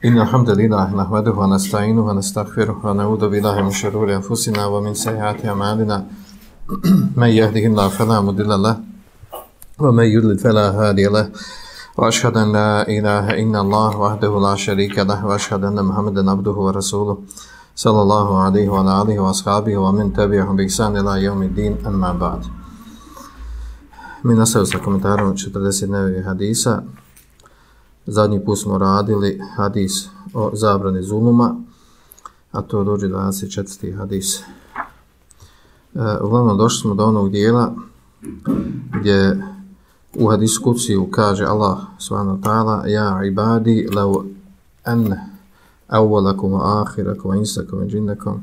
إن الحمد لله نحمده ونستعينه ونستغفره ونعوذ بالله من شرور أنفسنا ومن سيئات أعمالنا من يهده الله فلا مضل له ومن يضلل فلا هادي له وأشهد أن لا إله إلا الله وحده لا شريك له وأشهد أن محمدا عبده ورسوله صلى الله عليه وعلى آله وأصحابه ومن تبعهم بإحسان إلى يوم الدين أما بعد. Mi nastavimo sa komentarom 49 hadisa. Zadnji put smo radili hadis o zabrani zuluma, a to dođe 24. hadis. Uglavnom došli smo do onog dijela gdje u hadisu kuciju kaže Allah subhanahu wa ta'ala: Ja ibadi lau an awwalakum wa akhirakum wa insakum wa jinnakum,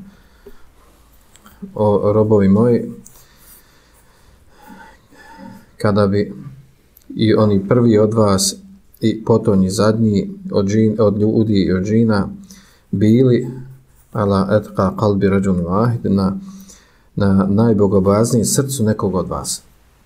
o robovi moji, kada bi i oni prvi od vas i potonji zadnji od ljudi i od džina bili ala etqa qalbi rajulin wahid, na najbogobojazniji srcu nekog od vas.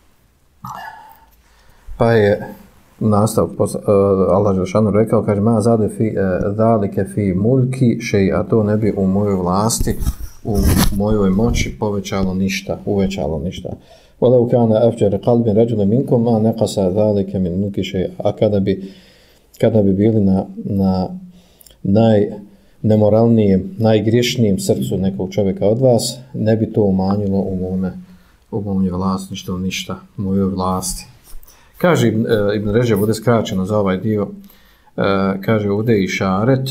Pa je nastav Allah dželešanu rekao, kaže: ma zade fi zalike fi mulki shay, a to ne bi u mojoj vlasti, u mojoj moći uvećalo ništa. Walau kana afjar qalbin rajulin minkum ma naqasa zalika min mulki shay, a kada bi bili na najnemoralnijem, najgriješnijem srcu nekog čovjeka od vas, ne bi to umanjilo u mojoj vlasništvu ništa, u mojoj vlasti. Kaže Ibn Ređeb, bude skraćeno za ovaj dio, kaže ovdje i šaret,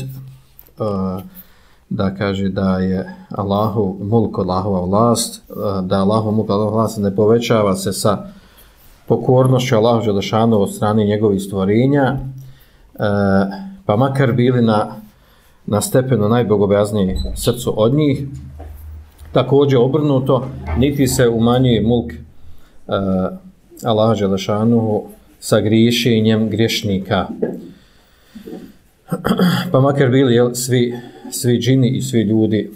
da kaže da je Allahu mulk, Allahova vlast, da Allahu mulk, Allahova vlast ne povećava se sa pokornošću Allahu dželešanu od strane njegovih stvorenja, pa makar bili na stepenu najbogobojazniji srcu od njih. Također obrnuto, niti se umanjuje mulk Allaha dželešanu sa griješenjem griješnika, pa makar bili svi džini i svi ljudi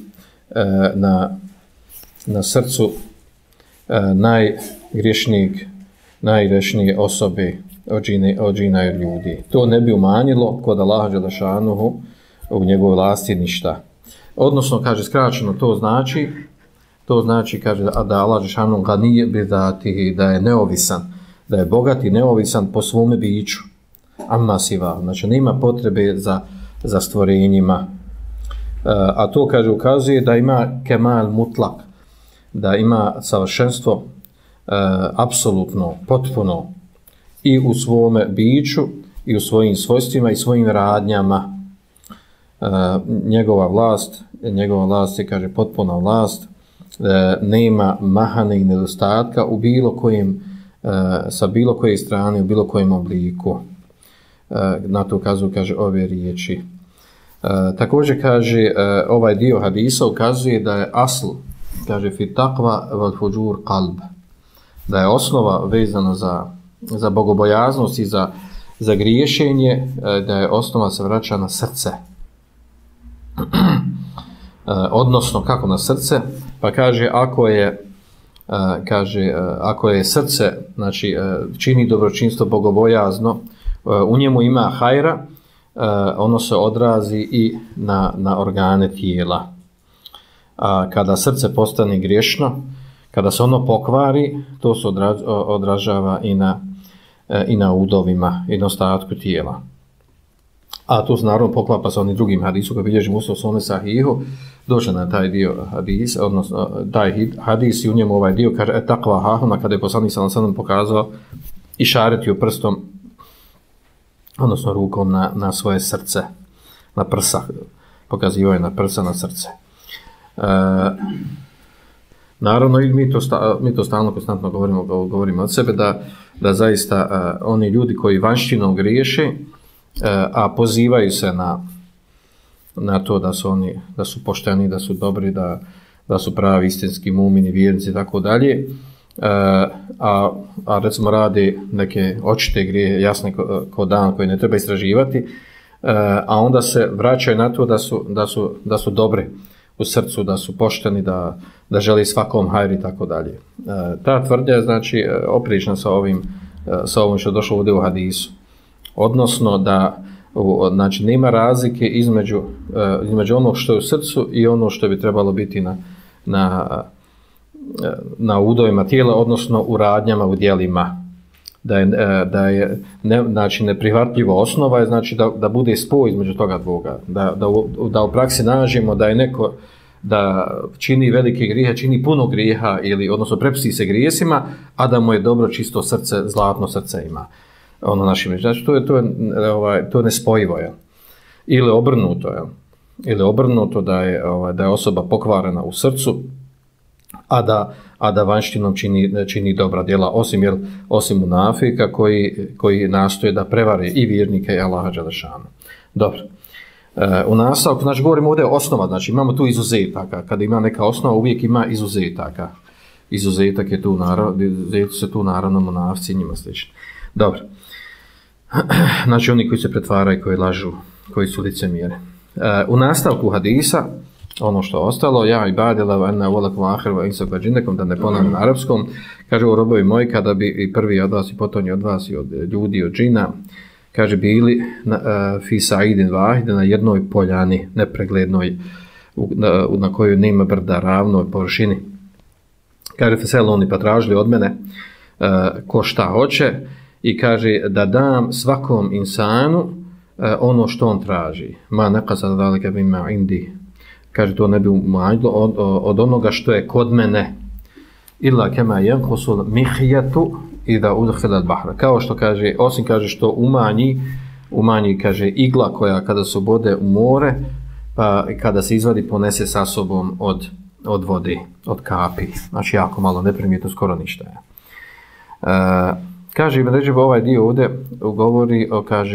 na srcu najgrešnije osobe od džina i od ljudi. To ne bi umanjilo kod Allaha dželešanu u njegovoj vlasti ništa. Odnosno, kaže skraćeno, to znači, kaže, da Allah dželešanu ganije bidatihi, da je neovisan, da je bogat i neovisan po svome biću. Amma siva, znači nema potrebe za stvorenjima. A to, kaže, ukazuje da ima kemal mutlak, da ima savršenstvo apsolutno, potpuno i u svome biću i u svojim svojstvima i svojim radnjama. Njegova vlast je, kaže, potpuna vlast, nema mahane i nedostatka u bilo kojem, sa bilo koje strane, u bilo kojem obliku. Na to ukazuju, kaže, ove riječi. Također, kaže, ovaj dio hadisa ukazuje da je asl, kaže, fi taqva wal fujur qalb, da je osnova vezana za bogobojaznost i za griješenje, da je osnova se vraća na srce. Odnosno, kako na srce? Pa kaže, ako je srce, znači, čini dobročinstvo bogobojazno, u njemu ima hajra, ono se odrazi i na organe tijela. A kada srce postane griješno, kada se ono pokvari, to se odražava i na udovima i na ostatku tijela. A to se naravno poklapa sa onim drugim hadisom koji bilježi Muslim u svome sahihu. Došao na taj dio hadis, odnosno taj hadis i u njemu ovaj dio kaže takva hahuna, kada je poslanik sallallahu alejhi ve sellem pokazao i šaretio prstom, odnosno rukom na svoje srce, na prsa, pokazivao je na prsa, na srce. Naravno, i mi to stalno konstantno govorimo od sebe, da zaista oni ljudi koji vanjštinom griješe, a pozivaju se na to da su pošteni, da su dobri, da su pravi istinski mumini, vjernici i tako dalje, a recimo radi neke očite grije, jasne ko dan, koje ne treba istraživati, a onda se vraćaju na to da su dobri u srcu, da su pošteni, da želi svakom hajri i tako dalje. Ta tvrdnja je, znači, oprična sa ovim što je došlo ovdje u hadisu. Odnosno da Znači, nema razlike između onog što je u srcu i ono što bi trebalo biti na udovima tijela, odnosno u radnjama, u djelima. Znači, neprihvatljiva osnova je znači da bude spoj između toga dvoga. Da u praksi nađemo da je neko da čini velike grijehe, čini puno grijeha, odnosno prepusti se grijesima, a da mu je dobro čisto srce, zlatno srce ima. Znači, to je nespojivo. Ili obrnuto da je osoba pokvarena u srcu, a da vanjštinom čini dobra djela, osim munafika koji nastoje da prevare i vjernike i Allaha dželešanu. Dobro. U nastavku, znači govorimo ovdje osnova, znači imamo tu izuzetaka. Kada ima neka osnova, uvijek ima izuzetaka. Izuzetak je tu, se tu naravno munafci i njima slični. Dobro. Znači oni koji se pretvaraju, koji lažu, koji su licemjeri. U nastavku hadisa, ono što je ostalo, ja i badila ena volakum ahiru insak vađinekom, da ne ponavljam na arapskom, kaže o robovi moji, kada bi i prvi od vas i potonji od vas i od ljudi, od džina, kaže bili fi saidin vahide, na jednoj poljani nepreglednoj, na kojoj nema brda, ravnoj površini. Kaže fesel oni pa tražili od mene ko šta hoće i kaže da dam svakom insanu ono što on traži. Ma nekasa dalike bima indi. Kaže to ne bi umanjilo od onoga što je kod mene. Illa kema yanqusul mihiyatu idha udkhila al-bahr. Kao što kaže, osim kaže što umanji kaže igla koja kada se ubode u more, pa kada se izvadi ponese sa sobom od vode, od kapi. Znači jako malo, neprimjetno, skoro ništa. Kaže Ibn Ređib, ovaj dio ovdje govori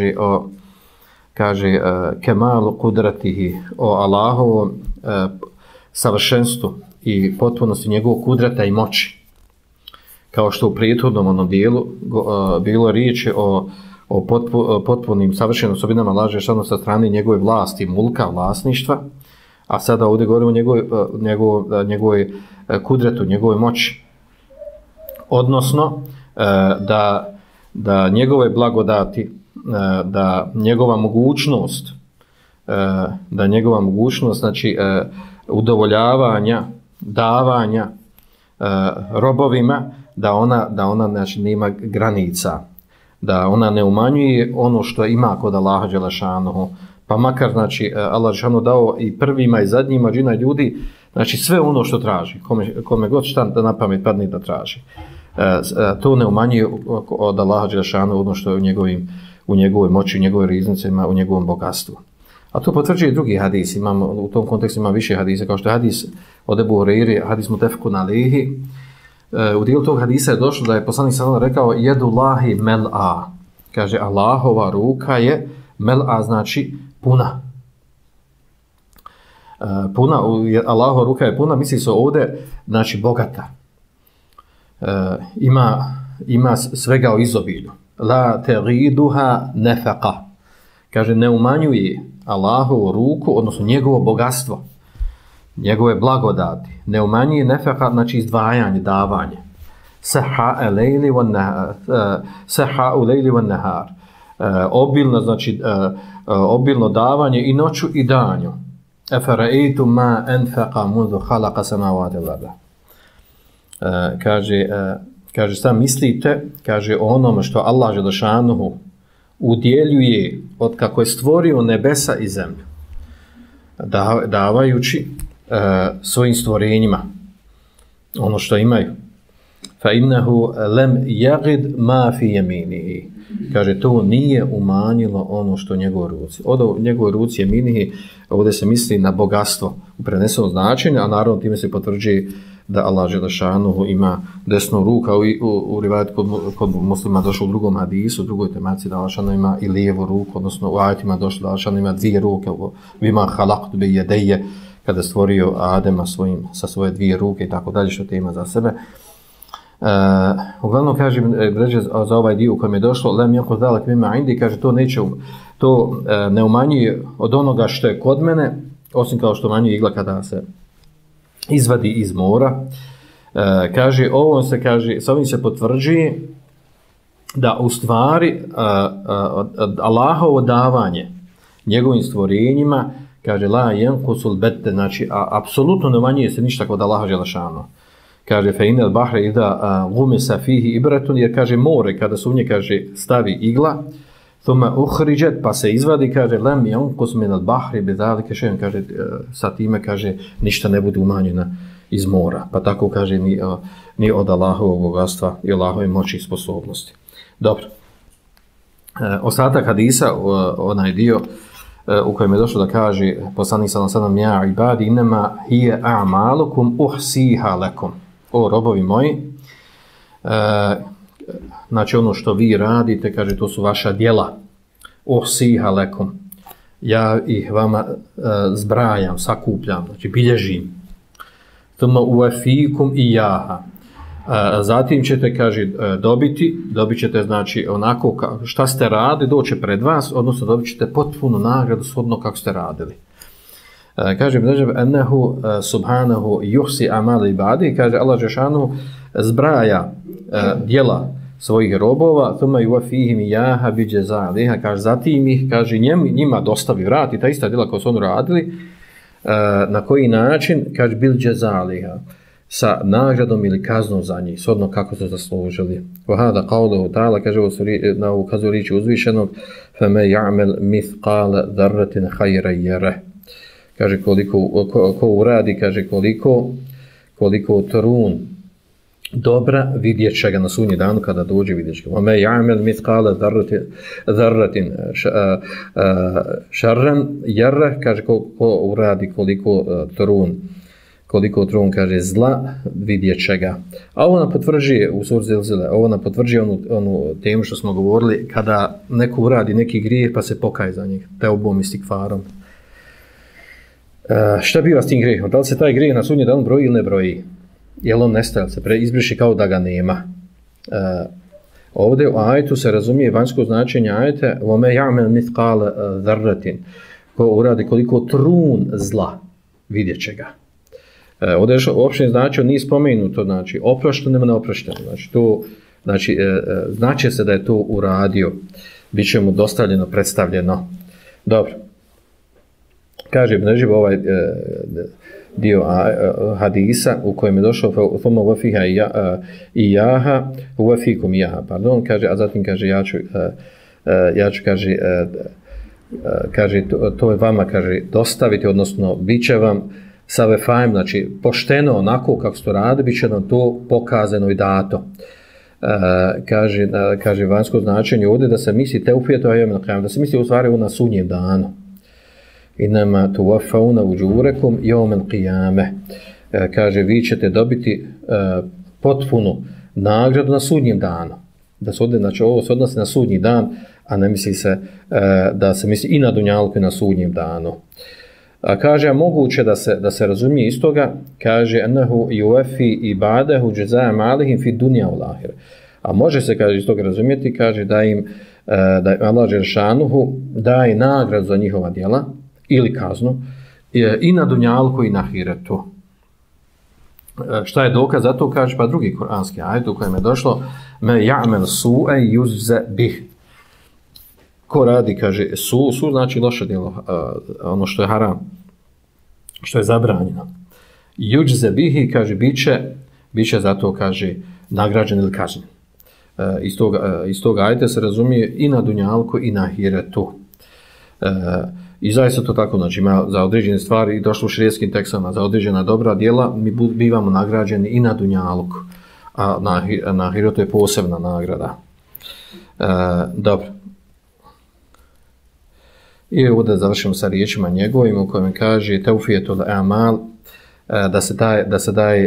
kaže kemalu kudratihi, o Allahovom savršenstvu i potpunosti njegovog kudrata i moći. Kao što u prethodnom onom dijelu bilo riječi o potpunim savršenim osobinama Allaha dželešanu sa strane njegove vlasti, mulka, vlasništva, a sada ovdje govorimo o njegovoj kudretu, njegove moći. Odnosno, da njegove blagodati, da njegova mogućnost, znači udovoljavanja, davanja robovima, da ona znači nema granica, da ona ne umanjuje ono što ima kod Allaha dželešanu, pa makar znači Allah dželešanu dao i prvima i zadnjima džina ljudi, znači sve ono što traži, kome god šta da na pamet padne da traži. To ne umanjuje od Allaha dželešanu ono što je u njegovoj moći, u njegovoj riznicama, u njegovom bogatstvu. A to potvrđuje i drugi hadis. U tom kontekstu ima više hadisa, kao što je hadis od Ebu Hurajre, hadis mutefekun alejhi. U dijelu tog hadisa je došlo da je poslanik sallallahu alejhi ve sellem rekao jedullahi mel'a. Kaže Allahova ruka je mel'a, znači puna. Allahova ruka je puna, misli se ovdje, znači bogata. Ima svega u izobilju. La teriduha nefeqa. Kaže, ne umanjuje Allahovu ruku, odnosno njegovo bogatstvo, njegove blagodati. Ne umanjuje nefeqa, znači izdvajanje, davanje. Saha u lejli van nahar. Obilno, znači obilno davanje i noću i danju. Efaraitu ma enfeqa mundu halaka samavati vlada. Kaže, šta mislite, kaže o onome što Allah dželešanu udjeljuje od kako je stvorio nebesa i zemlju, davajući svojim stvorenjima ono što imaju. Fa innahu lam yagid ma fi yaminihi. Kaže, to nije umanjilo ono što u njegovoj ruci. Od njegovoj ruci jeminihi, ovdje se misli na bogatstvo u prenesenom značenju, a naravno time se potvrđuje da Allah dželešanu ima desnu ruku, u rivajetu kod muslima došlo u drugom hadisu, u drugoj temaciji da Allah dželešanu ima i lijevu ruku, odnosno u ajetima došlo da Allah dželešanu ima dvije ruke, bima halaqtu bi yadayya, kada stvorio Adema sa svoje dvije ruke i tako dalje, što te ima za sebe. Uglavnom kaže za ovaj dio u kojem je došlo lem yaqul zalik mimma indi, kaže to ne umanjuje od onoga što je kod mene, osim kao što umanjuje igla kada se izvadi iz mora. Kaže, sa ovim se potvrđuje da u stvari Allahovo davanje njegovim stvorenjima, kaže la yanqusul bette, znači apsolutno ne umanjuje se ništa kod Allaha dželešanu. Kaže fe inel bahre ida gumisa fihi ibratun, jer kaže more kada se u nje kaže stavi igla, thumma ukhrijat, pa se izvadi, kaže lam yanqus min al bahri bidhalika shay'un, kaže sa time kaže ništa ne bude umanjeno iz mora, pa tako kaže ni od Allahovog bogatstva i Allahove moći i sposobnosti. Dobro. Ostatak hadisa, onaj dio u kojem je došlo da kaže poslanik sallallahu alejhi ve sellem ja ibadi inma hiya a'malukum uhsiha lakum, o robovi moji, znači ono što vi radite, kaže to su vaša djela, uhsiha lakum, ja ih vama zbrajam, sakupljam, znači bilježim, thumma uwafikum iyaha, zatim ćete, kaže, dobit ćete, znači, onako šta ste radili, doće pred vas, odnosno dobit ćete potpunu nagradu shodno kako ste radili. Kaže, ennehu subhanahu yuhsi amali ibadi, kaže, Allah dželešanu zbraja djela svojih robova, thumma yuwafihim iyaha bi jazaiha, kaže, zatim ih, kaže, njima dostavi, vrati ta ista djela koja su oni radili, na koji način, kaže, bil jazaiha, sa nagradom ili kaznom za njih, shodno kako su zaslužili. Vahada qawluhu ta'ala, kaže na ukazu riječi uzvišenog, feme ja'mel mithqala dharratin khayran yarah. Kaže ko uradi, kaže koliko trun dobra vidjet će ga na sudnji dan kada dođe vidjet će ga. Veme ja'mel mithqala dharratin sharran yarah, kaže ko uradi koliko trun, kaže, zla, vidjet će ga. A ovo nam potvrđuje, u suri Zilzile, ovo nam potvrđuje onu temu što smo govorili, kada neko uradi neki grijeh pa se pokaje za njih, teubom i stikfarom. Šta biva s tim grijehom? Da li se taj grijeh na sudnji dan broji ili ne broji? Jel on nestaje, se izbriši kao da ga nema? Ovdje u ajetu se razumije vanjsko značenje ajete وَمَا يَعْمَلْ مِثْقَالَ ذَرَّةٍ, ko uradi koliko trun zla, vidjet će ga. Ovdje je uopšte značio, nije spomenuto, znači oprošteno, nema neoprošteno, znači to, znači se da je to uradio, bit će mu dostavljeno, predstavljeno. Dobro. Kaže Ibn Režib ovaj dio hadisa u kojem je došao thumma wafiha iyaha wafikum iyaha, pardon, kaže, a zatim kaže ja ću kaže to je vama, kaže, dostaviti, odnosno bit će vam sa vefajem, znači pošteno onako kako ste radi, bit će nam to pokazano i dato. Kaže vanjsko značenje ovdje da se misli teufijetu ajemel qiyam, da se misli u stvari na sudnjem danu. Inama tuwaffawna ujurakum yawmal qiyamah. Kaže vi ćete dobiti potpunu nagradu na sudnjem danu. Da se ovdje, znači ovo se odnosi na sudnji dan, a ne misli se da se misli i na dunjalku i na sudnjem danu. A kaže, moguće da se razumije iz toga, kaže, ennehu yuwafi ibadahu jazaa malihim fi dunya wal ahire. A može se, kaže, iz toga razumjeti, kaže, da Allah dželešanu daje nagradu za njihova djela, ili kaznu, i na dunjalku i na ahiretu. Šta je dokaz za to, kaže, pa drugi kuranski ajet u kojem je došlo, me ya'mel su'e yujza bih. Ko radi, kaže, su znači loše djelo, ono što je haram, što je zabranjeno. Yujza bihi, kaže, biće zato, kaže, nagrađen ili kažnjen. Iz toga ajte se razumije i na dunjalku i na ahiretu. I zaista to tako, znači ima za određene stvari i došlo u šerijskim tekstovima, za određena dobra djela mi bivamo nagrađeni i na dunjalku, a na ahiretu je posebna nagrada. Dobro. I ovdje završimo sa riječima njegovim u kojem kaže teufijetul amal, da se daje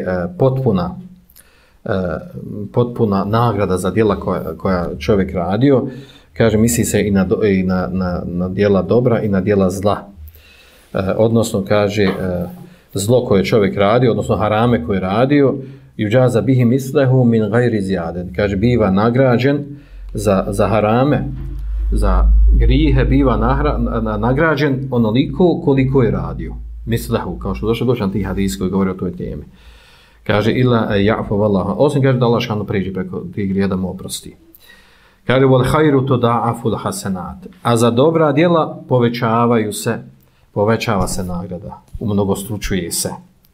potpuna nagrada za djela koja čovjek radio. Kaže, misli se i na djela dobra i na djela zla. Odnosno, kaže, zlo koje čovjek radio, odnosno harame koje radio, yujaza bihi mislehu min gajri zijaden. Kaže, biva nagrađen za harame, za grijehe, biva nagrađen onoliko koliko je radio. Mislehu, kao što došlo na tih hadis koji govore o toj temi. Kaže, ila ja'fu vallaha. Osim, kaže, da Allah šanu priđi preko tih grija da mu oprosti. Kaže, wal khairu tuda'afu al-hasanat. A za dobra djela povećava se nagrada, umnogostručuje se.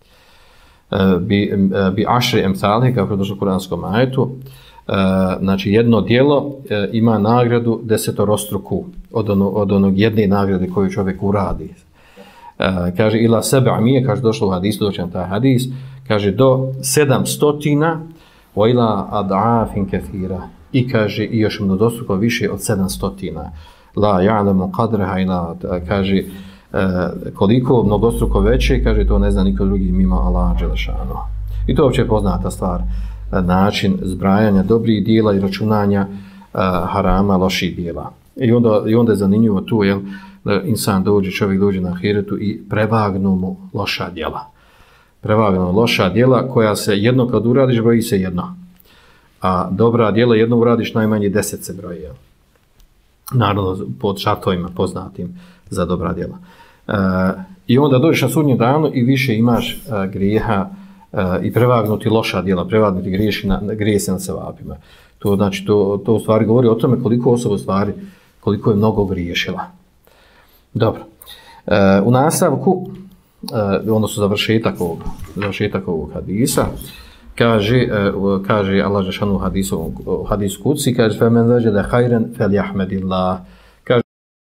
Bi ašri emthali, kako je došlo u kuranskom ajetu, znači jedno djelo ima nagradu desetorostruku od onog jedne nagrade koju čovjek uradi. Kaže, ila sebe amije, kaže, došlo u hadisu, doći na taj hadis, kaže, do 700, o ila ad'afin kefira, i kaže, i još mnogostruko više od 700. La ja'lamu qadreha ila, kaže, koliko mnogostruko veće, kaže, to ne zna niko drugi mimo Allaha dželešanu. I to je uopće poznata stvar, način zbrajanja dobrih dijela i računanja harama, loših dijela. I onda je zanimljivo tu, jel, da insan dođe, čovjek dođe na ahiretu i prevagnu mu loša djela. Prevagnu loša djela koja se jedno kad uradiš, broji se jedno. A dobra djela jedno uradiš, najmanje 10 se broji. Jel? Naravno, pod šartovima poznatim za dobra djela. I onda dođeš na sudnjem danu i više imaš grijeha i prevagnuti loša djela, prevagnuti grijesi na sevapima. To znači, to u stvari govori o tome koliko osoba u stvari, koliko je mnogo griješila. Dobro. U nastavku, odnosno završetak ovog hadisa, kaže Allah dželešanu u hadisu kudsi, kaže فَمَنْ وَجَدَ خَيْرًا فَلْيَحْمَدِ اللَّهِ. Kaže,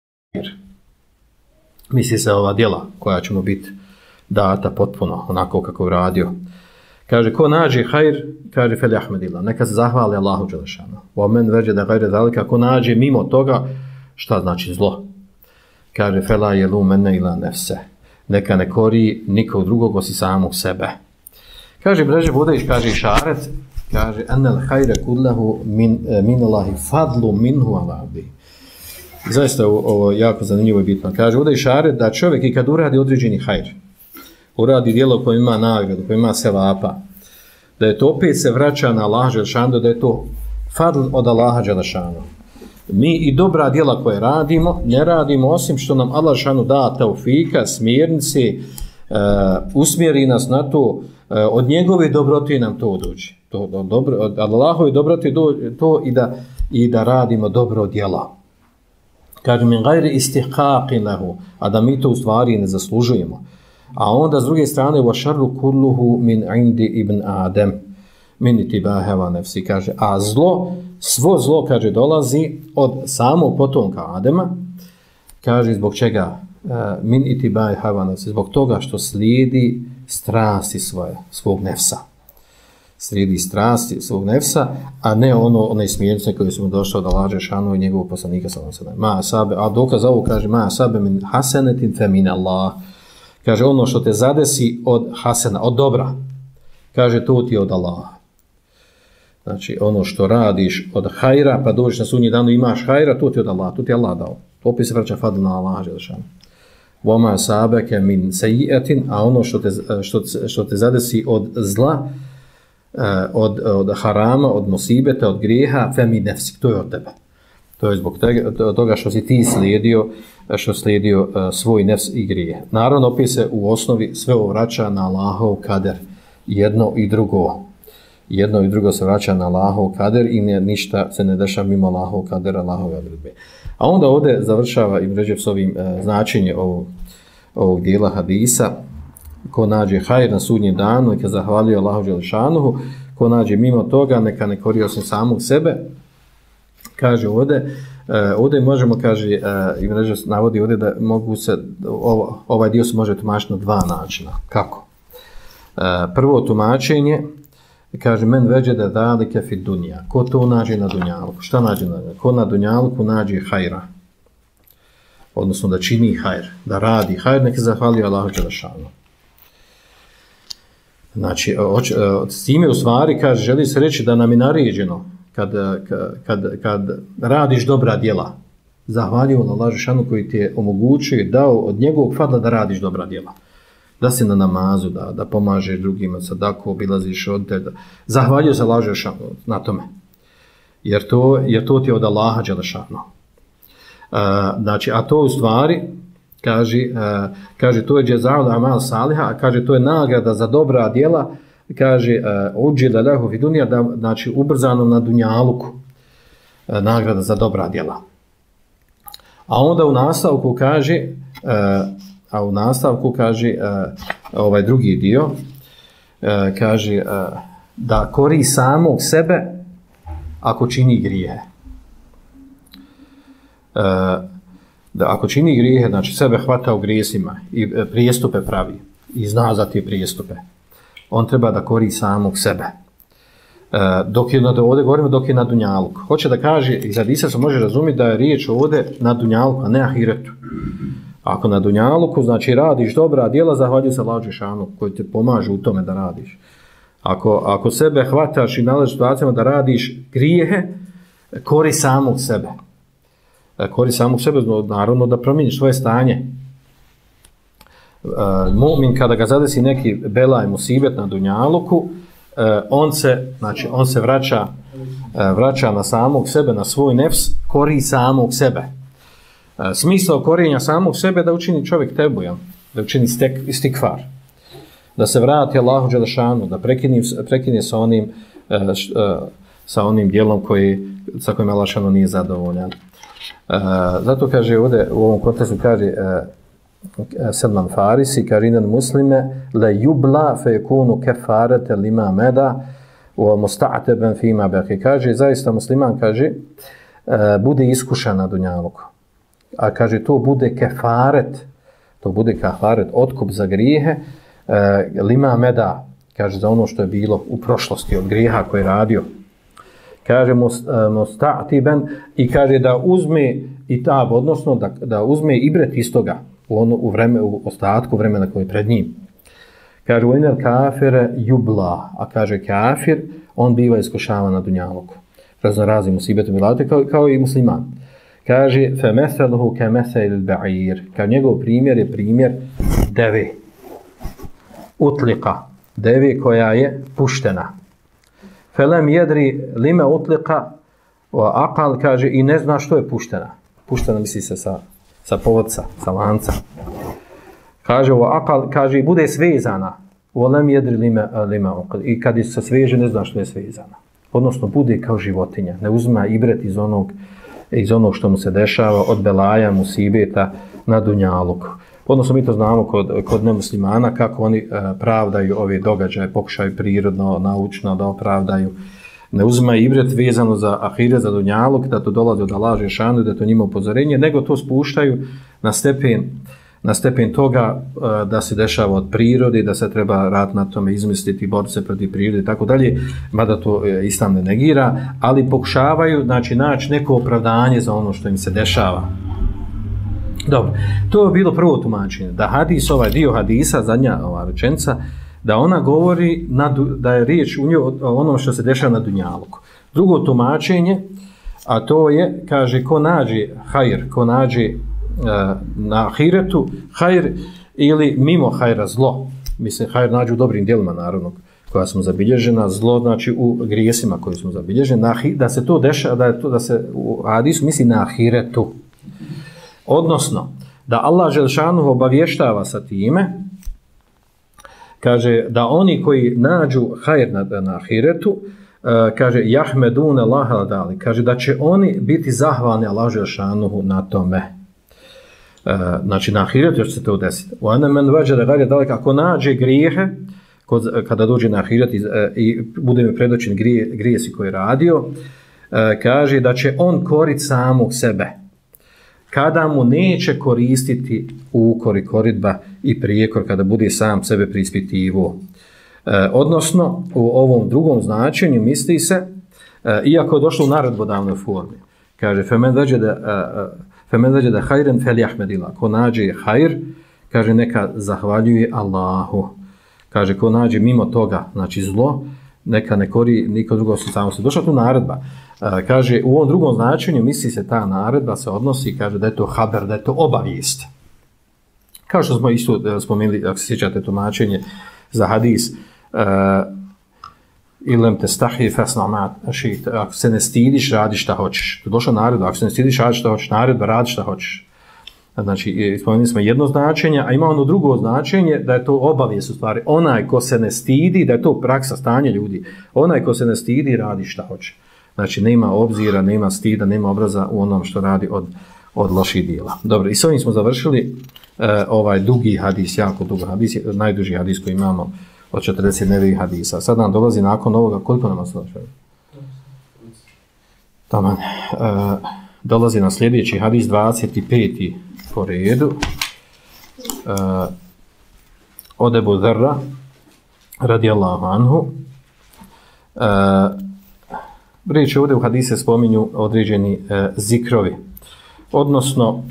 misli se ova djela koja će mu biti data potpuno, onako kako je radio. Kaže, ko nađe hajr, kaže فَلْيَحْمَدِ اللَّهِ, neka se zahvali Allahu dželešanu. وَمَنْ وَجَدَ غَيْرَ ذَلِكَ, ko nađe mimo toga, šta znači zlo? Kaže, فَلَا يَلُومَنَّ إِلَا نَفْسَهُ, neka ne kori nikog drugog osim samog sebe. Kaže Breže Budejš, kaže Šaret, kaže enel hajre kullahu min Allahi fadlu minhu alabdi. Zaista ovo jako zanimljivo i bitno. Kaže Budejš Šaret da čovjek i kad uradi određeni hajr, uradi djelo koje ima nagradu, koje ima sevapa, da je to opet se vraća na Allaha dželešanu, da je to fadl od Allaha dželešanu. Mi i dobra djela koje radimo, ne radimo osim što nam Allah dželešanu da taufika, smjernice, usmjeri nas na to, od njegove dobrote nam to dođe. Od Allahove dobrote to i da radimo dobro djelo. Kaže, min gajri istihqaqin lahu, a da mi to u stvari ne zaslužujemo. A onda s druge strane, wa šarru kulluhu min indi ibn Adem, min itibaha wa nefsi, kaže, a svo zlo, kaže, dolazi od samog potomka Adema, kaže, zbog čega? Min itibaha wa nefsi, zbog toga što slijedi strasti svog nefsa. Slijedi strasti svog nefsa, a ne one smjernice koje su mu došle od Allaha dželešanu i njegovog poslanika sallallahu alejhi ve sellem. A dokaz ovo kaže ma sabe min hasanetin fe min Allah. Kaže ono što te zadesi od hasena, od dobra. Kaže to ti je od Allaha. Znači ono što radiš od hajra, pa dođeš na sudnji dan i imaš hajra, to ti je od Allaha, to ti je Allah dao. To opet se vraća fadl na Allaha dželešanu. Voma sabeke min sejijetin, a ono što te zadesi od zla, od harama, od musibeta, od grijeha, femi nefsik, to je od tebe. To je zbog toga što si ti slijedio svoj nefs i grije. Naravno, opet se u osnovi sve vraća na Allahov kader. Jedno i drugo se vraća na Allahov kader i ništa se ne dešava mimo Allahov kadera, Allahove odredbe. A onda ovdje završava Ibn Ređeb s ovim značenje ovog dijela hadisa. Ko nađe hajr na sudnjem danu, neka zahvalio Allahu dželešanuhu, ko nađe mimo toga, neka ne kori osim samog sebe. Kaže ovdje možemo, kaže, Ibn Ređeb navodi ovdje da mogu se, ovaj dio se može tumačiti na dva načina. Kako? Prvo tumačenje, kaže, men veđe da dalike fi dunja. Ko to nađe na dunjalku? Šta nađe na dunjalku? Ko na dunjalku nađe hajra? Odnosno da čini hajr, da radi hajr, neka zahvalio Allahu dželešanu. Znači, s time u stvari, kaže, želi se reći da nam je naređeno, kad radiš dobra djela, zahvalio Allahu dželešanu koji ti je omogućio, dao od njegovog fadla da radiš dobra djela. Da si na namazu, da pomažeš drugima, sadaku, obilaziš od tebe. Zahvalio se Allahu dželešanu na tome. Jer to ti je od Allaha dželešanu. Znači, a to u stvari, kaže to je džeza'ul amal saliha, a kaže to je nagrada za dobra djela, kaže uđile lehu fi dunja, znači ubrzano na dunjaluku. nagrada za dobra djela. A onda u nastavku kaže, ovaj drugi dio, kaže da kori samog sebe ako čini grijehe. Da ako čini grijehe, znači sebe hvata u grijesima i prijestupe pravi i zna za te prijestupe, on treba da kori samog sebe. Dok je ovdje govorimo dok je na dunjaluku. Hoće da kaže, iz hadisa se može razumjeti da je riječ ovdje na dunjaluku, a ne ahiretu. Ako na dunjaluku, znači radiš dobra djela, zahvaljuj se Allahu dželešanu koji te pomaže u tome da radiš. Ako sebe hvataš i nalaziš situacijama da radiš grijehe, kori samog sebe. Kori samog sebe, naravno da promijeniš svoje stanje. Mu'min kada ga zadesi neki belaj musibet na dunjaluku, on se vraća na samog sebe, na svoj nefs, kori samog sebe. Smisao korenja samog sebe da učini čovjek tebu, da učini istikfar, da se vrati Allahu dželešanu, da prekine sa onim djelom sa kojim Allah dželešanu nije zadovoljan. Zato kaže ovdje, u ovom kontekstu kaže Salman Farisi, kaže inan muslime le yubla fe yakunu kefarete lima meda wa musta'taban fima baqi. Kaže zaista musliman, kaže bude iskušan na dunjaluku, a kaže to bude kefaret, otkup za grijehe, lima meda, kaže za ono što je bilo u prošlosti od grijeha koje je radio. Kaže musta'tiban i kaže da uzme i tab, odnosno da uzme ibret iz toga u ostatku vremena koje je pred njim. Kaže u inel kafire yubla, a kaže kafir, on biva iskušavan na dunjaluku. Raznoraznim musibetom i late kao i musliman. Kaže fe meseluhu ke meselil ba'ir, kao njegov primjer je primjer deve. Utlika, deve koja je puštena. Felem jedri lime utlika wa aqal, kaže i ne zna što je puštena. Puštena misli se sa povodca, sa lanca. Kaže wa aqal, kaže i bude svezana. Volem jedri lime uqal, i kad se sveže ne zna što je svezana. Odnosno bude kao životinja, ne uzma ibret iz onog što mu se dešava od belaja, musibeta na dunjaluku. Odnosno mi to znamo kod nemuslimana kako oni pravdaju ove događaje, pokušaju prirodno, naučno da opravdaju. Ne uzima ibret vezano za ahiret, za dunjaluk, da to dolazi od Allaha dželešanu, da to njima upozorenje, nego to spuštaju na stepen toga da se dešava od prirode, da se treba rad na tome izmisliti, boriti se protiv prirode i tako dalje, mada to islam ne negira, ali pokušavaju naći neko opravdanje za ono što im se dešava. Dobro, to je bilo prvo tumačenje, da hadis, ovaj dio hadisa, zadnja ova rečenica, da ona govori da je riječ u njoj o onom što se dešava na dunjaluku. Drugo tumačenje, a to je, kaže, ko nađe hajr, ko nađe na ahiretu hajr ili mimo hajra zlo, mislim hajr nađe u dobrim djelima naravno koja smo zabilježena, zlo znači u grijesima koji smo zabilježeni, da se to dešava, da se u hadisu misli na ahiretu. Odnosno, da Allah dželešanu obavještava sa time, kaže da oni koji nađu hajr na ahiretu, kaže jahmedun Allah al-dali, kaže da će oni biti zahvalni Allah dželešanu na tome. Znači na ahiretu će se to desiti. U anem men vađe da dalek, ako nađe grijehe, kada dođe na ahiret i bude mi predočen grijesi koji je radio, kaže da će on koriti samog sebe, kada mu neće koristiti ukor i koridba i prijekor, kada bude sam sebe preispitivo. Odnosno, u ovom drugom značenju misli se, iako je došlo u naredbodavnoj formi, kaže femen veđe da hajren fel jahmedila, ko nađe hajr, kaže neka zahvaljuje Allahu. Kaže ko nađe mimo toga, znači zlo, neka ne kori niko drugo osim samo se. Došla tu naredba. Kaže u ovom drugom značenju misli se ta naredba se odnosi, kaže da je to haber, da je to obavijest. Kao što smo isto spomenuli, ako se sjećate tumačenje za hadis, ilem te stahi fesna ma šit, ako se ne stidiš, radi šta hoćeš. To došla naredba, ako se ne stidiš, radi šta hoćeš, naredba, radi šta hoćeš. Znači, spomenuli smo jedno značenje, a ima ono drugo značenje, da je to obavijest u stvari. Onaj ko se ne stidi, da je to praksa, stanje ljudi, onaj ko se ne stidi, radi šta hoće. Znači nema obzira, nema stida, nema obraza u onom što radi od loših djela. Dobro, i s ovim smo završili ovaj dugi hadis, jako dugi hadis, najduži hadis koji imamo od 49 hadisa. Sad nam dolazi nakon ovoga, koliko nam ostalo? Taman. Dolazi na sljedeći hadis, 25. po redu. Od Ebu Dharra, radijallahu anhu. Riječ ovdje u hadise spominju određeni zikrovi, odnosno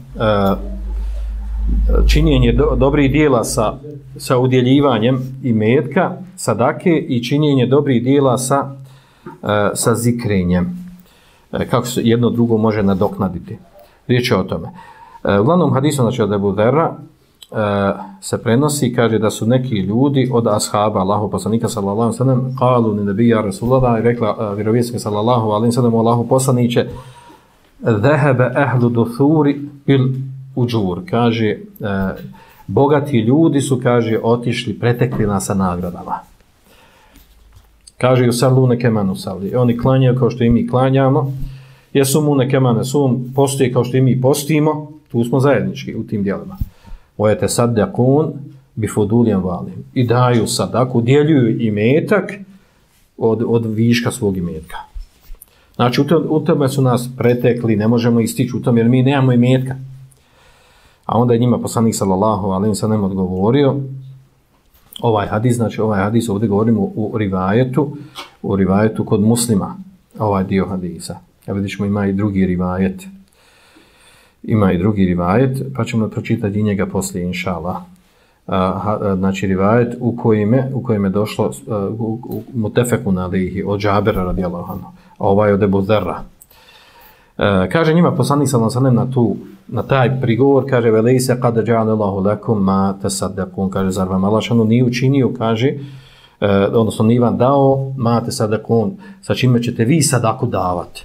činjenje dobrih dijela sa udjeljivanjem imetka, sadake, i činjenje dobrih dijela sa zikrenjem. Kako se jedno drugo može nadoknaditi. Riječ je o tome. Uglavnom hadisom, znači od Ebu Dharra, se prenosi, kaže da su neki ljudi od ashaba Allahu poslanika sallallahu alejhi ve sellem qalu li nabiyya rasulullah, i rekla vjerovjesnik sallallahu alejhi ve sellem Allahu poslanice, dhahaba ahlu duthuri bil ujur, kaže bogati ljudi su, kaže, otišli, pretekli nas sa nagradama. Kaže yusalluna kama nusalli, oni klanjaju kao što i mi klanjamo, yasumuna kama nasum, postoje kao što i mi postimo, tu smo zajednički u tim djelima. Ojete sadakun bifudulijem valim. I daju sadaku, djeljuju imetak od viška svog imetka. Znači, u tome su nas pretekli, ne možemo istići u tome, jer mi nemamo imetka. A onda je njima poslanik sallallahu alejhi ve sellem odgovorio, ovaj hadis, znači ovaj hadis ovdje govorimo u rivajetu kod Muslima, ovaj dio hadisa. Ja vidit ćemo, ima i drugi rivajet. Ima i drugi rivajet, pa ćemo pročitati i njega poslije, inšallah. Znači rivajet u kojem je došlo mutefekun alihi od Džabera radijallahu anhu, a ovaj od Ebu Dharra. Kaže njima poslanik sallallahu alejhi ve sellem na taj prigovor, kaže velejse kad ja'ala Allahu lakum ma tasaddaqun, kaže zar vam Allah šanu nije učinio, kaže, odnosno nije vam dao ma tasaddaqun, sa čime ćete vi sadaku davati.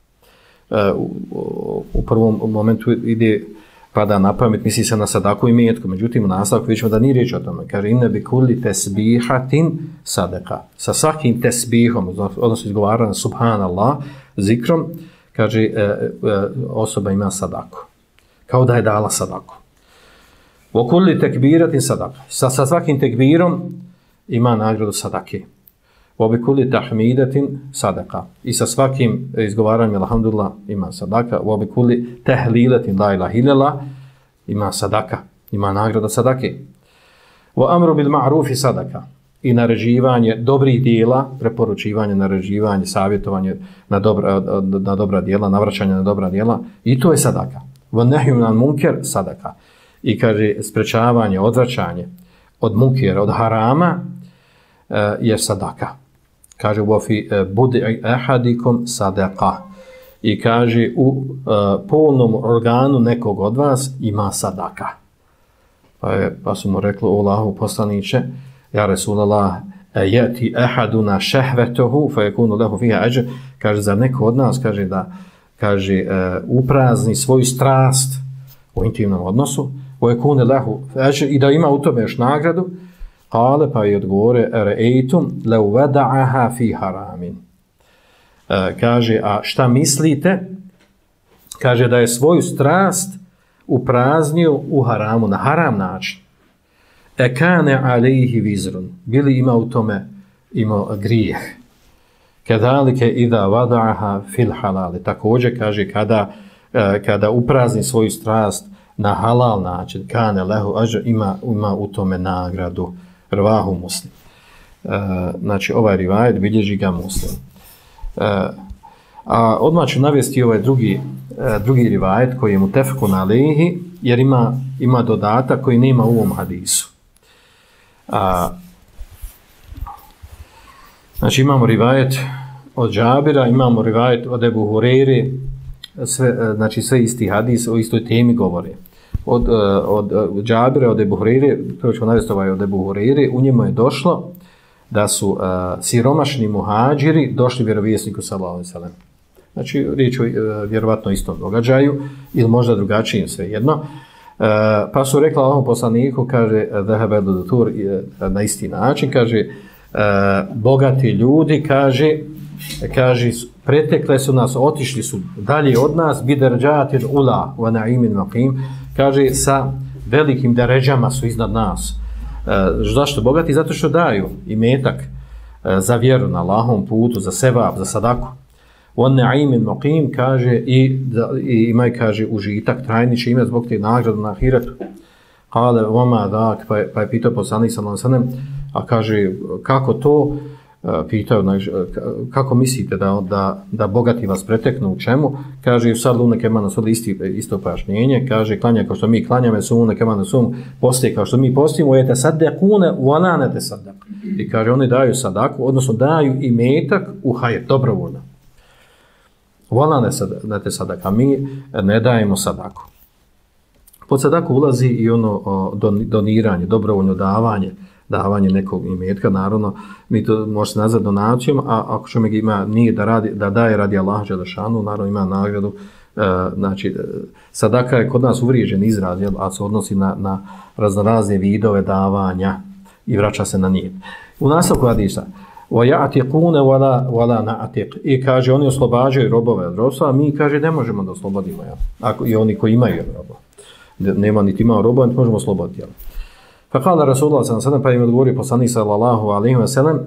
U prvom momentu pada na pamet, misli se na sadaku i imetku, međutim u nastavku vidimo da nije riječ o tome. Kaže inne bi kulli tesbihatin sadaka, sa svakim tesbihom, odnosno izgovarana subhanallah, zikrom, kaže osoba ima sadaku, kao da je dala sadaku. O kulli tekbiratin sadaka, sa svakim tekbirom ima nagradu sadake. Obi kulli tahmidatin sadaka, i sa svakim izgovaranjem alhamdulillah ima sadaka. Obi kulli tahlilatin la ilaha illallah ima sadaka, ima nagrada sadake. Wa amru bil ma'rufi sadaka, i naređivanje dobrih dijela, preporučivanje, naređivanje, savjetovanje na dobra djela, navraćanje na dobra djela, i to je sadaka. Wa nahyu an munkar sadaka, i kaže sprečavanje, odvraćanje od munkera, od harama, je sadaka. Kaže uofi budi ahadikum sadaka, i kaže u polnom organu nekog od vas ima sadaka. Pa su mu rekli, o Allahu poslaniče, ja Rasulallah, jeti ahaduna šehvetohu fa yakunu lahu fiha ajr, kaže za neko od nas, kaže da, kaže uprazni svoju strast u intimnom odnosu, wa yakunu lahu ajr, i da ima u tome još nagradu. Kale, pa je odgovore, re'ejtum leu vada'aha fi haramin. Kaže, a šta mislite? Kaže da je svoju strast upraznio u haramu, na haram način. Ekane alejhi vizrun, bili ima u tome imao grijeh. Kedalike ida vada'aha fil halali. Također, kaže, kada uprazni svoju strast na halal način, kane lehu ađu, ima u tome nagradu. Rvahu Muslim. Znači, ovaj rivajet bilježi ga Muslim. A odmah ću navesti ovaj drugi rivajet koji je mutefekun alejhi, jer ima dodatak koji nema u ovom hadisu. Znači, imamo rivajet od Džabira, imamo rivajet od Ebu Hureyre, znači sve isti hadis o istoj temi govore. Od Džabira, od Ebu Hureyre, prvo ćemo navesti ovaj od Ebu Hureyre, u njemu je došlo da su siromašni muhađiri došli vjerovjesniku sallallahu alejhi ve sellem. Znači, riječ o vjerovatno istom događaju, ili možda drugačijim, svejedno. Pa su rekla ovom poslaniku, kaže, na isti način, kaže, bogati ljudi, kaže, kaže, pretekle su nas, otišli su dalje od nas, biderđatir ula wa na'imin maqim, kaže, sa velikim deređama su iznad nas. Zašto bogati? Zato što daju imetak za vjeru na Allahovom putu, za sevab, za sadaku. On na'imin maqim, kaže, i imaju, kaže, užitak, trajni će imati zbog te nagradu na ahiretu. Kale, vama dak, pa je pitao poslanik sallallahu alejhi ve sellem, a kaže, kako to, pitao, kako mislite da bogati vas preteknu u čemu? Kaže, sad lune kemana sud isto pojašnjenje, kaže, klanja kao što mi klanjame, sumune kemana sum, postoji kao što mi postimo, ujete sadekune, uananete sadak. I kaže, oni daju sadaku, odnosno daju imetak u hajr, dobrovoljno. Uananete sadak, a mi ne dajemo sadaku. Pod sadaku ulazi i ono doniranje, dobrovoljno davanje nekog imetka, naravno, mi to možete nazvati donacijom, a ako čovjek ima nije da daje radi Allaha dželešanu, naravno ima nagradu, znači, sadaka je kod nas uvrijeđen izraz, a se odnosi na raznorazne vidove davanja i vraća se na nijet. U nastavku hadisa, وَيَعْتِقُونَ وَلَا نَعْتِقُ, i kaže, oni oslobađaju robove od robstva, a mi, kaže, ne možemo da oslobodimo, i oni koji imaju robove. Nema niti imao roba, niti možemo osloboditi. Pa kala Rasulullah sallallahu alejhi ve sellem, pa im odgovorio poslanik sallallahu alejhi ve sellem,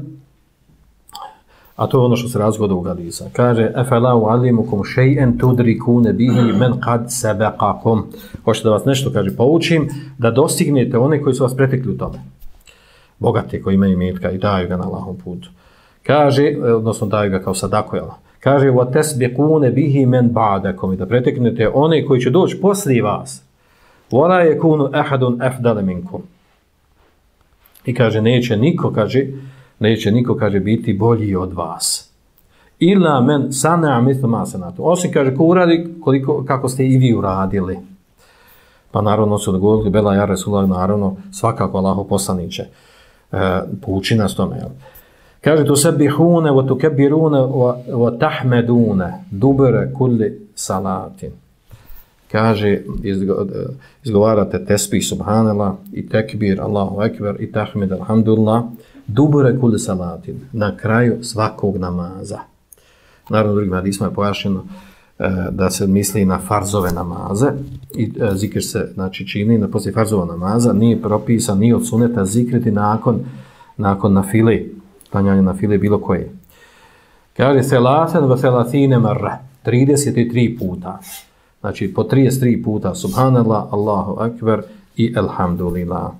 a to je ono što se razgoda u hadisa. Kaže, afala uallimukum shay'an tudrikuna bihi man qad sabaqakum. Hoćete da vas nešto, kaže, poučim, da dostignete one koji su vas pretekli u tome. Bogati koji imaju imetka i daju ga na Allahovom putu. Kaže, odnosno daju ga kao sadaku, jel? Kaže, wa tasbiquna bihi man ba'dakum, da preteknete one koji će doći poslije vas. Wala yakunu ahadun afdal minkum. I kaže, neće niko, kaže, biti bolji od vas. Illa men sana'a mithla ma sana'tum. Osim, kaže, ko uradi kako ste i vi uradili. Pa naravno su odgovorili, bela ja Resulullah, naravno, svakako Allahov poslaniče. Pouči nas tome. Kaže, tusabbihune wa tukabbirune wa tahmedune dubere kulli salatin. Kaže, izgovarate tesbih subhanallah i tekbir Allahu ekber i tahmid alhamdulillah dubure kulli salatin, na kraju svakog namaza. Naravno, drugim hadisma je pojašnjeno da se misli na farzove namaze i zikr se, znači, čini na poslije farzova namaza, nije propisan ni od suneta zikriti nakon na file, klanjanje na file bilo koje. Kaže, selaten wa selatine marra, 33 puta. Znači, po 33 puta subhanallah, Allahu akbar i alhamdulillah.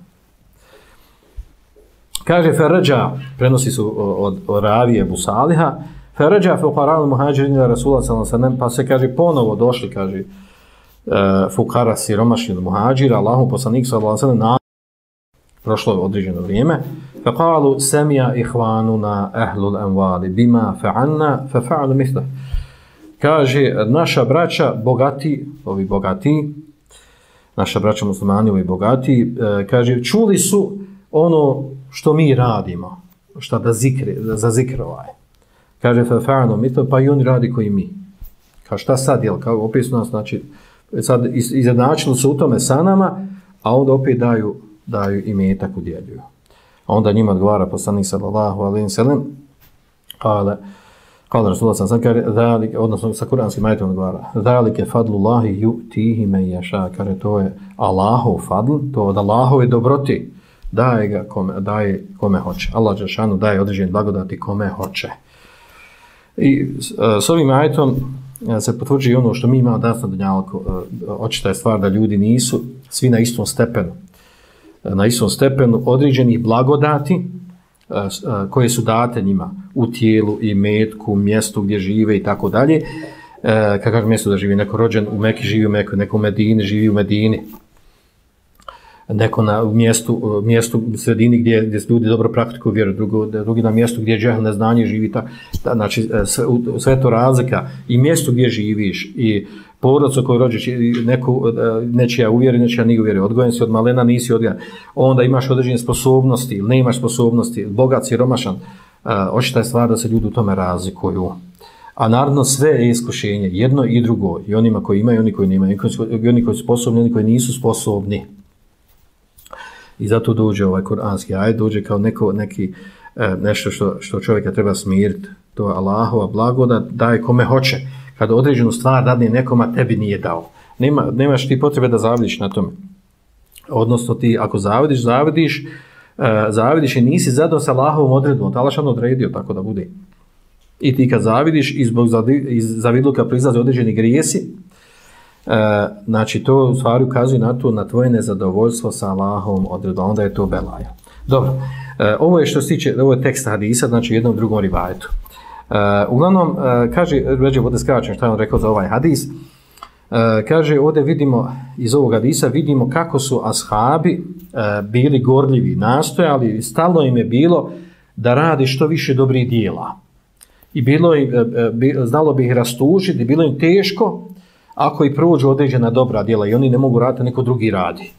Kaže, Ferađa, prenosi su od Ravije Ebu Saliha, Ferađa fuqara muhađirina Rasulullah sallallahu alejhi ve sellem, pa se, kaže, ponovo došli, kaže, fukara siromašni muhađira, Allahu poslanik sallallahu alejhi ve sellem, prošlo je određeno vrijeme, faqalu samia ihwanuna ahlul amwali bima fa'alna fa fa'alu mithla. Kaže, naša braća ovi bogati, naša braća muslimani, ovi bogati, kaže, čuli su ono što mi radimo, šta za zikr ovaj. Kaže, fa'alu mithla, pa i oni radi koji mi. Kaže, šta sad, jel, kao opet su nas, znači, sad izjednačili su u tome sa nama, a onda opet daju imetak, udjeljuju. A onda njima odgovara poslanik sallallahu alejhi ve sellem, Kale Rasulullah sallallahu alejhi ve sellem, odnosno sa kuranskim ajetom odgovara, zalike fadlullahi yu'tihi men yasha, kaže, to je Allahov fadl, to od Allahove dobroti, daje kome hoće. Allah dželešanu daje određene blagodati kome hoće. I s ovim ajetom se potvrđuje ono što mi imamo danas na dunjalku. Očita je stvar da ljudi nisu svi na istom stepenu. Na istom stepenu određenih blagodati koje su date njima u tijelu i metku, mjestu gdje žive i tako dalje. Kakav mjesto da živi? Neko rođen u Meki živi u Meku, neko u Medini živi u Medini. Neko na mjestu u sredini gdje ljudi dobro praktikuju vjeru, drugi na mjestu gdje džehl neznanje živi. Znači, sve to razlika i mjesto gdje živiš i porodcu koji rođeš, nečija uvjeri, nečija nije uvjeri, odgojen si od malena, nisi odgojen, onda imaš određene sposobnosti ili ne imaš sposobnosti, bogat si, romašan, očita je stvar da se ljudi u tome razlikuju. A naravno sve je iskušenje, jedno i drugo, i onima koji imaju, i oni koji nemaju, i oni koji su sposobni, i oni koji nisu sposobni. I zato dođe ovaj kuranski ajet, dođe kao nešto što čovjeka treba smiriti, To je Allahova blagodat, daje kome hoće. Kad određenu stvar dadne nekom, a tebi nije dao. Nemaš ti potrebe da zavidiš na tome. Odnosno ti ako zavidiš i nisi zadovoljan sa Allahovom odredbom, Allah je odredio tako da bude. I ti kad zavidiš i zbog zavidluka proizlaze određeni grijesi, znači to u stvari ukazuje na tvoje nezadovoljstvo sa Allahovom odredbom, onda je to belaja. Dobro, ovo je što se tiče, ovo je tekst hadisa, znači u jednom drugom rivajetu. Uglavnom, kaže, ređe ovdje skraćem šta je on rekao za ovaj hadis, kaže ovdje vidimo, iz ovog hadisa vidimo kako su ashabi bili gorljivi, nastojali, stalno im je bilo da radi što više dobrih dijela. I znalo bi ih rastužiti, bilo im teško ako i prođu određena dobra djela i oni ne mogu raditi, neko drugi radi.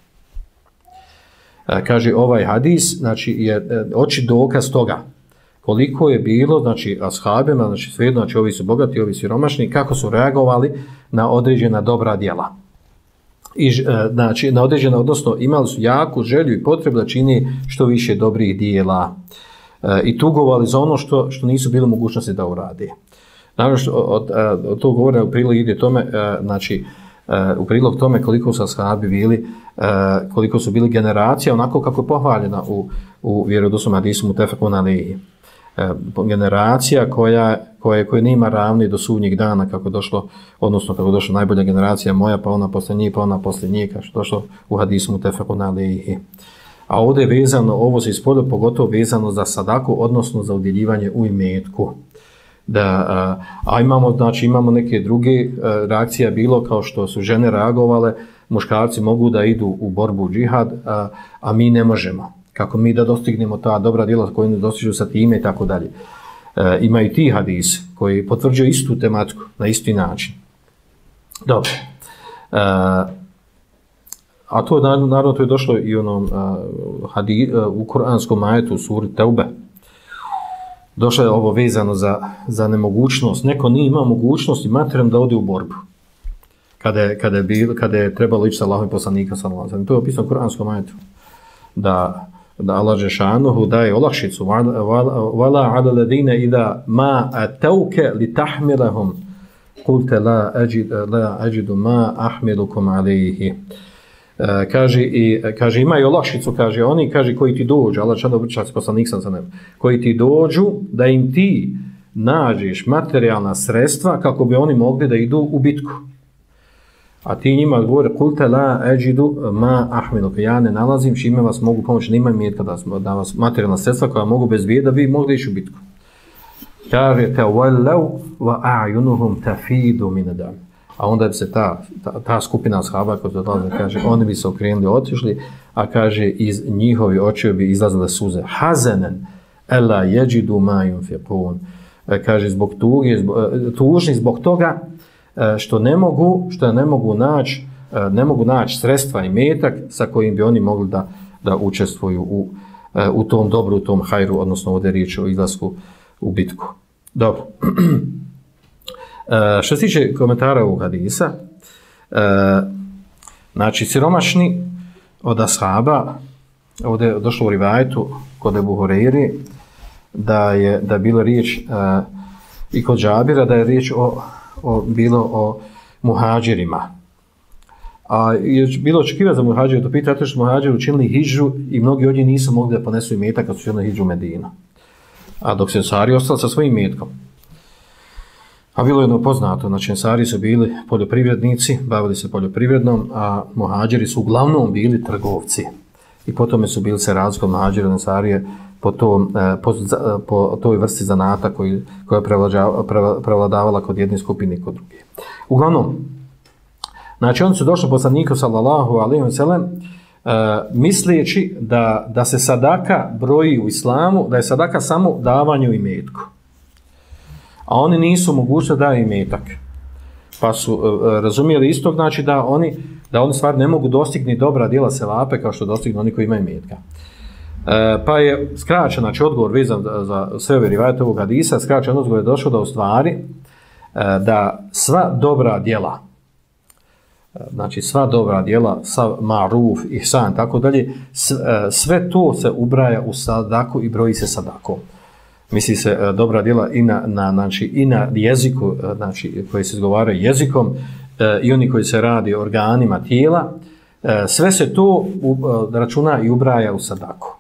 Kaže ovaj hadis, znači je oči dokaz toga koliko je bilo, znači ashabima, znači svejedno, znači ovi su bogati, ovi su siromašni, kako su reagovali na određena dobra djela. I znači na određena, odnosno imali su jaku želju i potrebu da čini što više dobrih djela. I tugovali za ono što nisu bili mogućnosti da uradi. Naravno, od tog govora u prilog ide tome, znači u prilog tome koliko su ashabi bili, koliko su bili generacija, onako kako je pohvaljena u vjerodostojnom hadisu mutefekun alejhi. Generacija koja nema ravni do sudnjeg dana, kako došlo, odnosno kako došla najbolja generacija moja, pa ona poslije njih, pa ona poslije njih, kao što došlo u hadisu mutefekun alejhi. A ovdje je vezano, ovo se ispodilo pogotovo vezano za sadaku, odnosno za udjeljivanje u imetku. Imamo neke druge reakcije bilo kao što su žene reagovale, muškarci mogu da idu u borbu u džihad, a mi ne možemo. Kako mi da dostignemo ta dobra djela koja ne dostižu sa time i tako dalje. Ima i ti hadis koji potvrđuju istu tematiku na isti način. Dobro. A to naravno to je došlo i u kuranskom ajetu u suri Teube. Došlo je ovo vezano za nemogućnost. Neko nije imao mogućnosti materijalno da ode u borbu. Kada je trebalo ići sa Allahom i poslanika sallallahu alejhi ve sellem. To je opisano u kuranskom ajetu. Da Allah džešanuhu daje olakšicu. Wala ala ladina idha ma atauka litahmilahum qulta la ajidu ma ahmilukum alayhi. Kaže imaju olakšicu, kaže oni, kaže koji ti dođu, Allah džešanuhu obraća se poslanik sallallahu alejhi ve sellem, koji ti dođu da im ti nađeš materijalna sredstva kako bi oni mogli da idu u bitku. A ti njima govore, kulte la eđidu ma ahmiluka, ja ne nalazim čime vas mogu pomoći, nemam mjetka da vas materijalna sredstva koja mogu bez bijeda, da vi mogli ići u bitku. Kaže, te wallau wa a'yunuhum tafidu min dam. A onda bi se ta skupina ashaba koja se odlaze, kaže, oni bi se okrenuli, otišli, a kaže, iz njihovi očiju bi izlazile suze. Hazanen, ela jeđidu ma yunfiqun. Kaže, zbog tužni zbog toga, što ne mogu naći sredstva i metak sa kojim bi oni mogli da učestvuju u tom dobru, u tom hajru, odnosno ovdje riječ o izlasku u bitku. Dobro. Što se tiče komentara ovog hadisa, znači siromašni od ashaba, ovdje je došlo u rivajetu kod Ebu Hureyri, da je bilo riječ i kod Džabira, da je riječ bilo o muhađirima. A je bilo očekivati za muhađire, to pitanje, zato što muhađiri učinili hidžu i mnogi od njih nisu mogli da ponesu imetak kad su učinili hidžu u Medinu. A dok se Ensari ostali sa svojim imetkom. A bilo je jedno poznato, znači Ensari su bili poljoprivrednici, bavili se poljoprivrednom, a muhađiri su uglavnom bili trgovci. I potom su bili se razlikom muhađira i Ensarije po toj vrsti zanata koja je prevladavala kod jedne skupine i kod druge. Uglavnom, znači oni su došli poslaniku sallallahu alejhi ve sellem misleći da se sadaka broji u islamu, da je sadaka samo davanje u imetku. A oni nisu mogućni da daju imetak. Pa su razumijeli isto, znači da oni stvar ne mogu dostigni dobra djela sevape kao što dostignu oni koji imaju imetka. Pa je skraćen, znači odgovor vezan za sve ove rivajete ovog hadisa, skraćen odgovor je došao da u stvari da sva dobra djela, znači sva dobra djela, sav maruf, ihsan, tako dalje, sve to se ubraja u sadaku i broji se sadakom. misli se dobra djela znači, i na jeziku, znači, koji se izgovaraju jezikom, i oni koji se radi organima tijela, sve se to računa i ubraja u sadaku.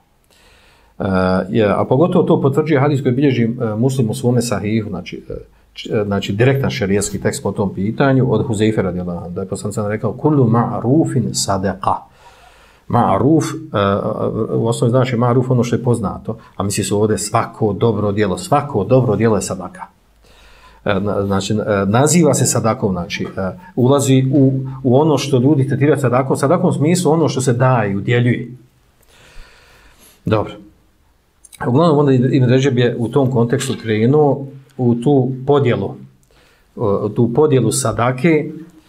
A pogotovo to potvrđuje hadis koji bilježi Muslim u svome sahihu, znači direktan šerijski tekst po tom pitanju od Huzeyfe radijallahu anhu, da je poslanik rekao kullu ma'rufin sadaqa. Ma'ruf, u osnovi znači ma'ruf ono što je poznato, a misli se ovdje svako dobro djelo je sadaka. Znači, naziva se sadakom, znači, ulazi u ono što ljudi tretiraju sadakom, sadakom u smislu ono što se daje, udjeljuje. Dobro. Uglavnom, onda Ibn Ređeb je u tom kontekstu krenuo u tu podjelu sadake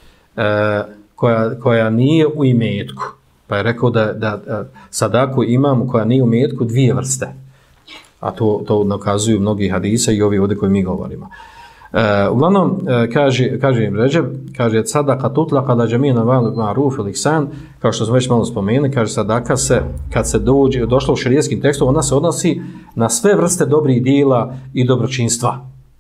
koja nije u imetku. Pa je rekao da sadaku imamo koja nije u imetku dvije vrste. A to nakazuju mnogi hadisa i ovi ovdje koji mi govorimo. Uglavnom, kaže Ibn Ređeb, kaže sadaka tutla kada džamina ma'ruf ili ihsan, kao što smo već malo spomenuli, kaže sadaka se, kad se došlo u šerijskim tekstom, ona se odnosi na sve vrste dobrih djela i dobročinstva.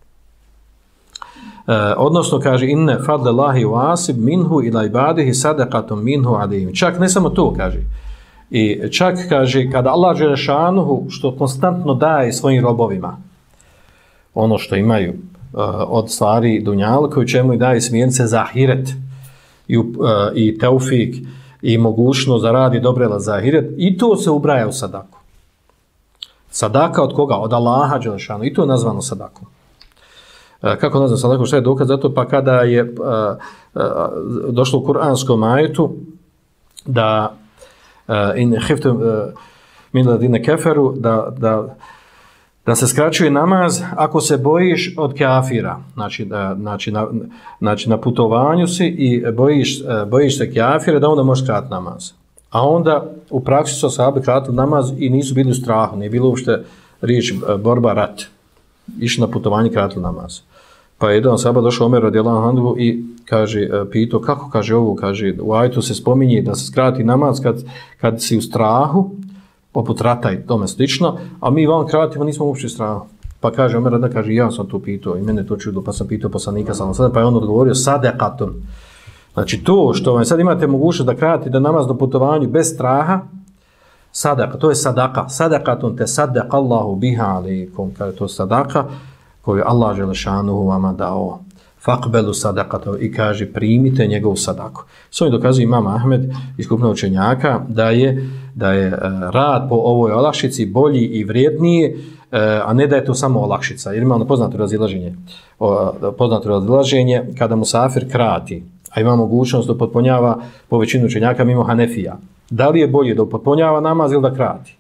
Odnosno, kaže, inne fadle Allahi wasib minhu ila ibadihi sadakatum minhu adim. Čak ne samo to, kaže. I čak, kaže, kada Allah dželešanuhu što konstantno daje svojim robovima, ono što imaju od stvari dunjalka, u čemu i daje smjernice za ahiret i teufik i mogućnost da radi dobrela za ahiret, i to se ubraja u sadaku. Sadaka od koga? Od Allaha dželešanu. I to je nazvano sadakom. Kako nazvano sadakom? Šta je dokaz? Zato pa kada je došlo u kuranskom ajetu da in hiftum min ladine keferu da se skraćuje namaz ako se bojiš od kafira, znači na putovanju si i bojiš se kafira, da onda možeš skratiti namaz. A onda u praksi su ashabi kratili namaz i nisu bili u strahu, nije bilo uopšte riječ borba, rat. Išli na putovanje, kratili namaz. Pa je jedan ashaba došao Omer radijallahu anhu i kaže, pitao kako, kaže ovo, kaže u ajetu se spominje da se skrati namaz kad si u strahu, poput rata i tome slično, a mi vam kratimo, nismo uopće strahu. Pa kaže Omer, da kaže, ja sam to pitao i mene to čudo, pa sam pitao poslanika sallallahu, pa je on odgovorio sadaqatun. Znači to što vam sad imate mogućnost da kratite da namaz na putovanju bez straha, sadaka, to je sadaka. Sadaqatun te sadaqallahu biha alikum, kaže to sadaka koju Allah dželešanuhu vama dao. Faqbelu sadaqatahu, i kaže primite njegovu sadaku. S ovim dokazuje imam Ahmed iz skupnog učenjaka da je rad po ovoj olakšici bolji i vrijedniji, a ne da je to samo olakšica. Jer ima ono poznato razilaženje kada musafir krati, a ima mogućnost da upotpunjava po većinu učenjaka mimo Hanefija. Da li je bolje da upotpunjava namaz ili da krati?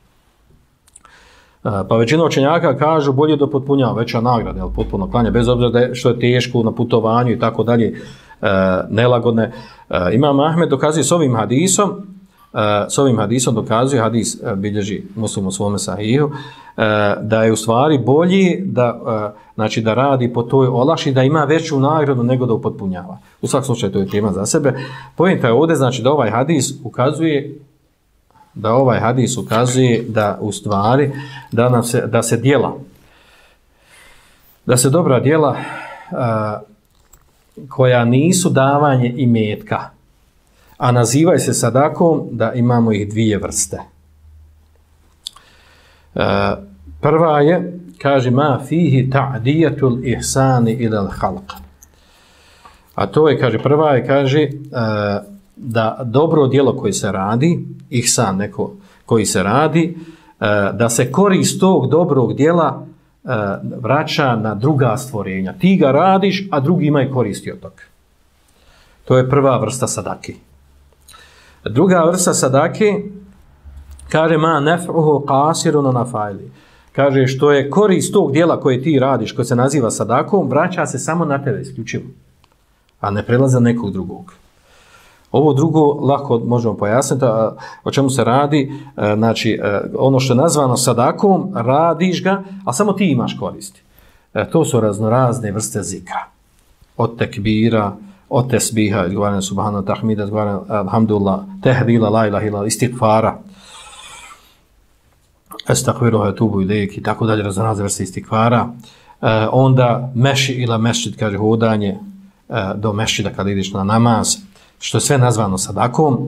Pa većina učenjaka kažu bolje da upotpunjava, veća nagrada, jel, potpuno klanja, bez obzira da što je teško na putovanju i tako dalje, nelagodne. Imam Ahmed dokazuje s ovim hadisom dokazuje, hadis bilježi Muslim u svome sahihu, da je u stvari bolji da radi po toj olakši, da ima veću nagradu nego da upotpunjava. U svakom slučaju to je tema za sebe. Poenta je ovdje, znači da ovaj hadis ukazuje da u stvari da se dobra djela koja nisu davanje imetka, a nazivaju se sadakom, da imamo ih dvije vrste. Prva je, kaže, ma fihi ta'dijatul ihsani ilal halq. A to je, kaže, prva je, kaže, da dobro djelo koje se radi, ihsan neko koji se radi, da se korist tog dobrog djela vraća na druga stvorenja. Ti ga radiš, a drugi imaju koristi od toga. To je prva vrsta sadake. Druga vrsta sadake, kaže, ma nef'uhu qasirun na fa'ili. Kaže, što je korist tog djela koje ti radiš, koje se naziva sadakom, vraća se samo na tebe isključivo, a ne prelaza nekog drugog. Ovo drugo lako možemo pojasniti, o čemu se radi. Znači, ono što je nazvano sadakom, radiš ga, a samo ti imaš koristi. To su raznorazne vrste zikra. Od tekbira, od tesbiha, izgovaranja subhana, tahmida, izgovaranja alhamdulillah, tehdila, la ilaha illa, istighfara. estakfirullaha tubu ilejk i tako dalje, razne vrste istikvara. Onda meši ila mešćid, kaže hodanje do mešćida kad ideš na namaz, što je sve nazvano sadakom.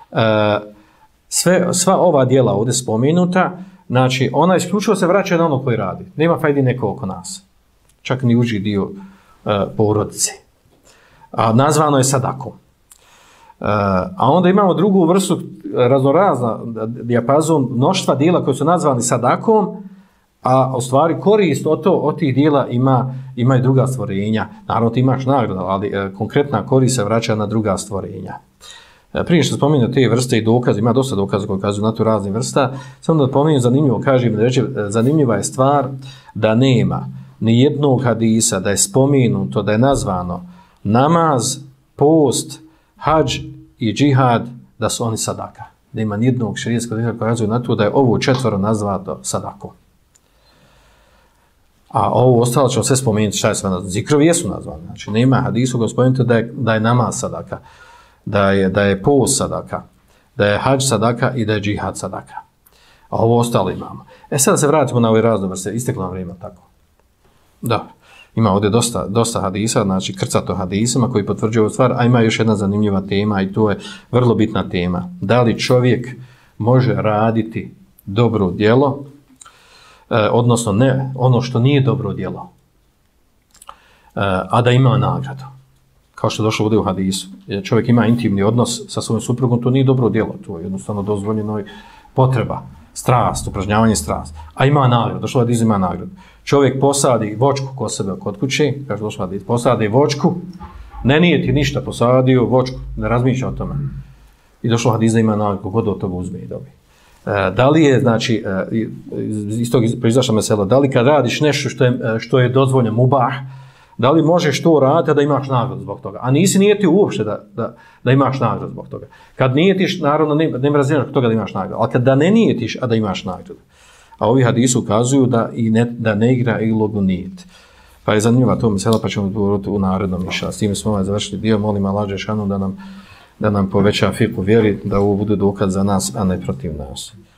Sva ova djela ovdje spomenuta, znači ona isključivo se vraća na ono koji radi. Nema fajdi neko oko nas. Čak ni uži dio porodice. A nazvano je sadakom. A onda imamo drugu vrstu, raznorazna dijapazon, mnoštva djela koji su nazvani sadakom, a u stvari korist od tih djela ima i druga stvorenja. Naravno ti imaš nagradu, ali konkretna korist se vraća na druga stvorenja. Prije što spominju te vrste i dokaze, ima dosta dokaza koji kazuju na tu razne vrsta, samo da pominju zanimljivo, kažem, zanimljiva je stvar da nema ni jednog hadisa da je spomenuto, da je nazvano namaz, post, hadž i džihad, da su oni sadaka. Da ima ni jednog šerijskog hadisa koji kazuje na to da je ovo četvoro nazvato sadakom. A ovo ostalo ćemo sve spomenuti šta je sve nazvano. Zikrovi jesu nazvani. Znači nema hadisu koji spomenuti da je namaz sadaka, da je post sadaka, da je hadž sadaka i da je džihad sadaka. A ovo ostalo imamo. Sada se vratimo na ove razne vrste. Isteklo nam vrijeme, tako. Da. Ima ovdje dosta hadisa, znači krcato hadisima koji potvrđuju ovu stvar, a ima još jedna zanimljiva tema i to je vrlo bitna tema. Da li čovjek može raditi dobro djelo, odnosno ne ono što nije dobro djelo, a da ima nagradu. Kao što je došlo ovdje u hadisu. Čovjek ima intimni odnos sa svojim suprugom, to nije dobro djelo, to je jednostavno dozvoljeno potreba, strast, upražnjavanje strast. A ima nagradu, došlo je hadis, ima nagradu. Čovjek posadi voćku kod sebe kod kuće, kaže došlo hadis, posadi voćku, ne nije ti ništa posadio voćku, ne razmišlja o tome. I došlo hadis da ima nagradu, god od toga uzme i dobi. Da li je, znači, iz tog proizašla mesela, da li kad radiš nešto što je dozvoljeno mubah, da li možeš to raditi da imaš nagradu zbog toga? A nisi nijeti uopšte da imaš nagradu zbog toga. Kad nijetiš, naravno, nema razina toga da imaš nagradu, ali kad da ne nijetiš, a da imaš nagradu. A ovi hadisi ukazuju da ne igra ulogu nijet. Pa je zanimljiva to mesela, pa ćemo govoriti u narednom miša. S time smo završili dio, molim Allah dželešanu da nam poveća fiqh u vjeri, da ovo bude dokaz za nas, a ne protiv nas.